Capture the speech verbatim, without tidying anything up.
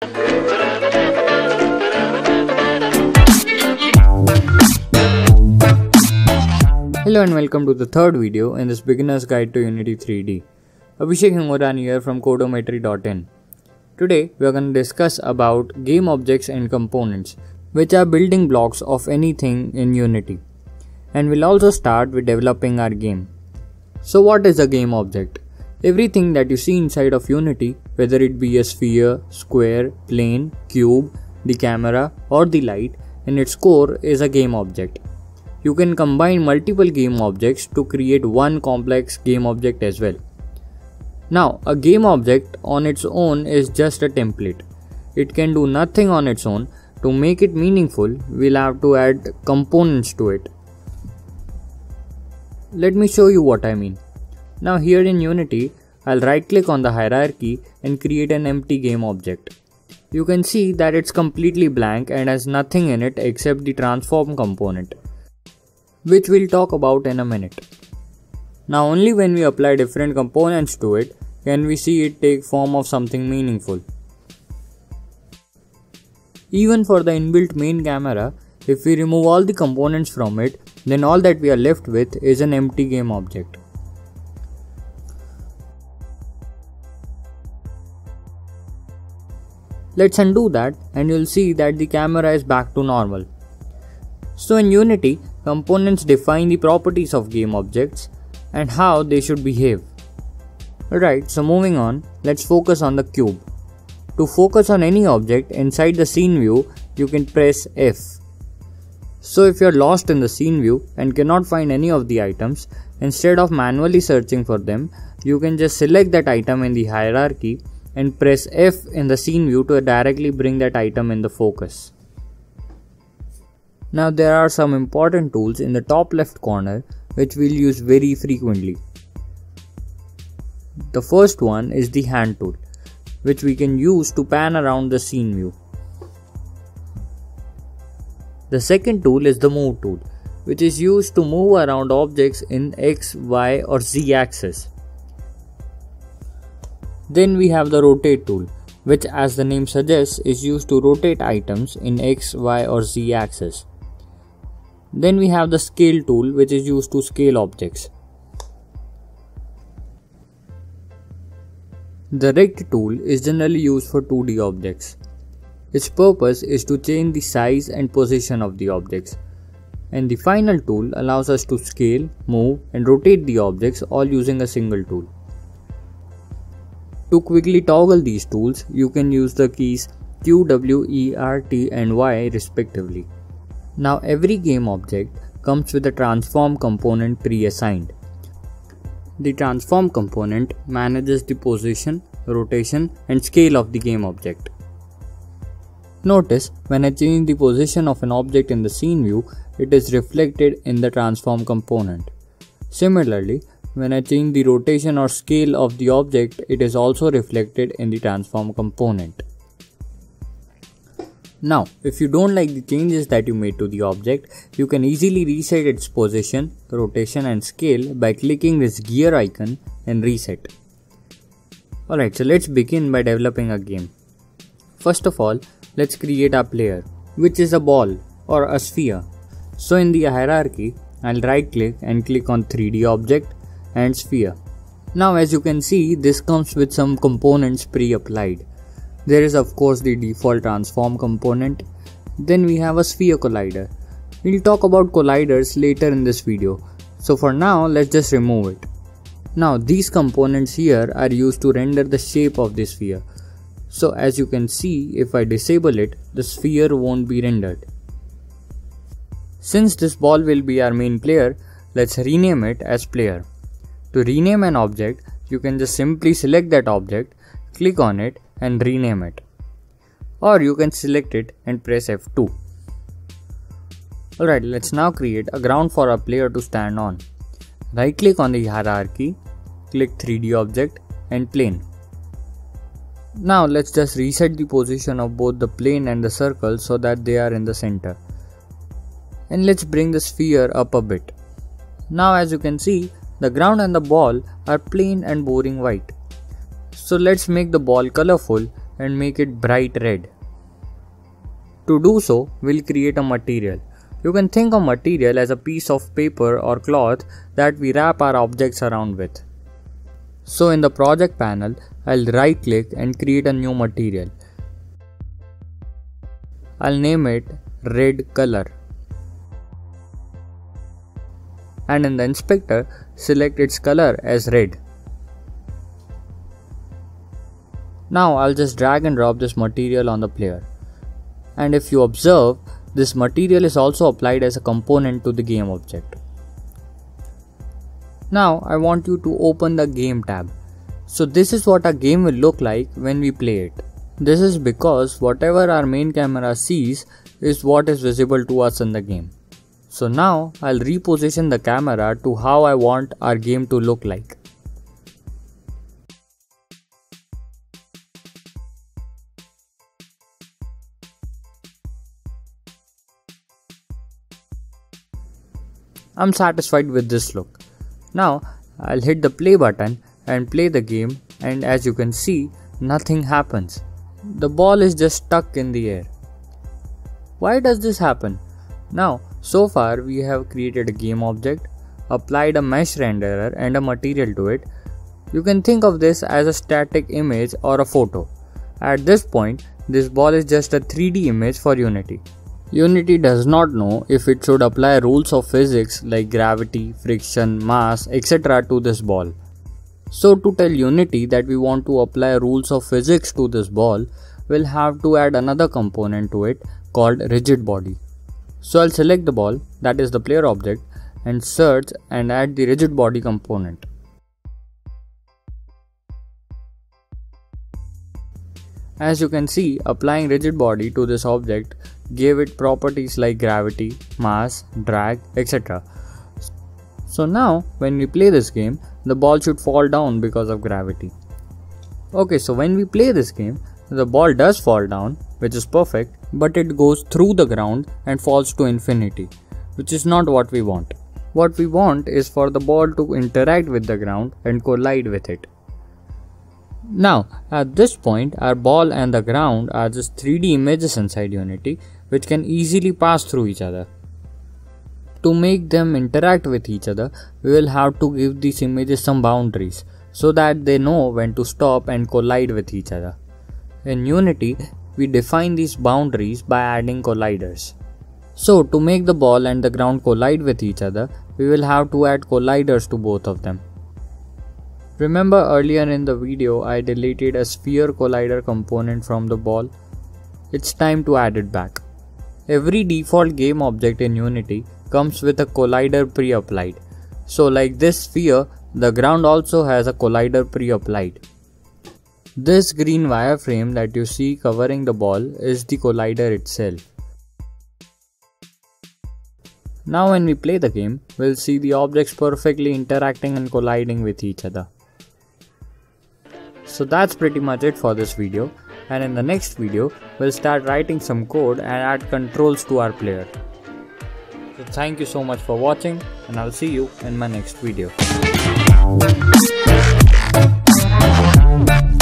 Hello and welcome to the third video in this beginner's guide to Unity three D. Abhishek Hingoran here from codometry dot in. Today we are going to discuss about game objects and components, which are building blocks of anything in Unity. And we'll also start with developing our game. So what is a game object? Everything that you see inside of Unity, whether it be a sphere, square, plane, cube, the camera or the light, in its core is a game object. You can combine multiple game objects to create one complex game object as well. Now, a game object on its own is just a template. It can do nothing on its own. To make it meaningful, we'll have to add components to it. Let me show you what I mean. Now here in Unity, I'll right click on the hierarchy and create an empty game object. You can see that it's completely blank and has nothing in it except the transform component, which we'll talk about in a minute. Now only when we apply different components to it can we see it take form of something meaningful. Even for the inbuilt main camera, if we remove all the components from it, then all that we are left with is an empty game object. Let's undo that and you'll see that the camera is back to normal. So in Unity, components define the properties of game objects and how they should behave. Alright, so moving on, let's focus on the cube. To focus on any object inside the scene view, you can press F. So if you're lost in the scene view and cannot find any of the items, instead of manually searching for them, you can just select that item in the hierarchy and press F in the scene view to directly bring that item in the focus. Now there are some important tools in the top left corner which we'll use very frequently. The first one is the hand tool, which we can use to pan around the scene view. The second tool is the move tool, which is used to move around objects in X, Y or Z axis. Then we have the rotate tool, which as the name suggests is used to rotate items in X, Y or Z axis. Then we have the scale tool, which is used to scale objects. The rect tool is generally used for two D objects. Its purpose is to change the size and position of the objects. And the final tool allows us to scale, move and rotate the objects all using a single tool. To quickly toggle these tools, you can use the keys Q, W, E, R, T and Y respectively. Now every game object comes with a transform component pre-assigned. The transform component manages the position, rotation and scale of the game object. Notice when I change the position of an object in the scene view, it is reflected in the transform component. Similarly, when I change the rotation or scale of the object, it is also reflected in the transform component. Now, if you don't like the changes that you made to the object, you can easily reset its position, rotation and scale by clicking this gear icon and reset. Alright, so let's begin by developing a game. First of all, let's create our player, which is a ball or a sphere. So in the hierarchy, I'll right click and click on three D object and sphere. Now as you can see, this comes with some components pre-applied. There is of course the default transform component. Then we have a sphere collider. We'll talk about colliders later in this video. So for now, let's just remove it. Now these components here are used to render the shape of the sphere. So as you can see, if I disable it, the sphere won't be rendered. Since this ball will be our main player, let's rename it as player. To rename an object, you can just simply select that object, click on it and rename it. Or you can select it and press F two. Alright, let's now create a ground for our player to stand on. Right click on the hierarchy, click three D object and plane. Now let's just reset the position of both the plane and the circle so that they are in the center. And let's bring the sphere up a bit. Now as you can see, the ground and the ball are plain and boring white. So let's make the ball colorful and make it bright red. To do so, we'll create a material. You can think of material as a piece of paper or cloth that we wrap our objects around with. So in the project panel, I'll right click and create a new material. I'll name it red color. And in the inspector, select its color as red. Now I'll just drag and drop this material on the player. And if you observe, this material is also applied as a component to the game object. Now I want you to open the game tab. So this is what our game will look like when we play it. This is because whatever our main camera sees is what is visible to us in the game. So now I'll reposition the camera to how I want our game to look like. I'm satisfied with this look. Now I'll hit the play button and play the game, and as you can see, nothing happens. The ball is just stuck in the air. Why does this happen? Now, so far we have created a game object, applied a mesh renderer and a material to it. You can think of this as a static image or a photo. At this point, this ball is just a three D image for Unity. Unity does not know if it should apply rules of physics like gravity, friction, mass, et cetera to this ball. So to tell Unity that we want to apply rules of physics to this ball, we'll have to add another component to it called rigid body. So I'll select the ball, that is the player object, and search and add the rigid body component. As you can see, applying rigid body to this object gave it properties like gravity, mass, drag, et cetera. So now when we play this game, the ball should fall down because of gravity. Okay, so when we play this game, the ball does fall down, which is perfect, but it goes through the ground and falls to infinity, which is not what we want. What we want is for the ball to interact with the ground and collide with it. Now, at this point, our ball and the ground are just three D images inside Unity, which can easily pass through each other. To make them interact with each other, we will have to give these images some boundaries so that they know when to stop and collide with each other. In Unity, we define these boundaries by adding colliders. So to make the ball and the ground collide with each other, we will have to add colliders to both of them. Remember earlier in the video I deleted a sphere collider component from the ball? It's time to add it back. Every default game object in Unity comes with a collider pre-applied. So like this sphere, the ground also has a collider pre-applied. This green wireframe that you see covering the ball is the collider itself. Now when we play the game, we'll see the objects perfectly interacting and colliding with each other. So that's pretty much it for this video, and in the next video, we'll start writing some code and add controls to our player. So thank you so much for watching, and I'll see you in my next video.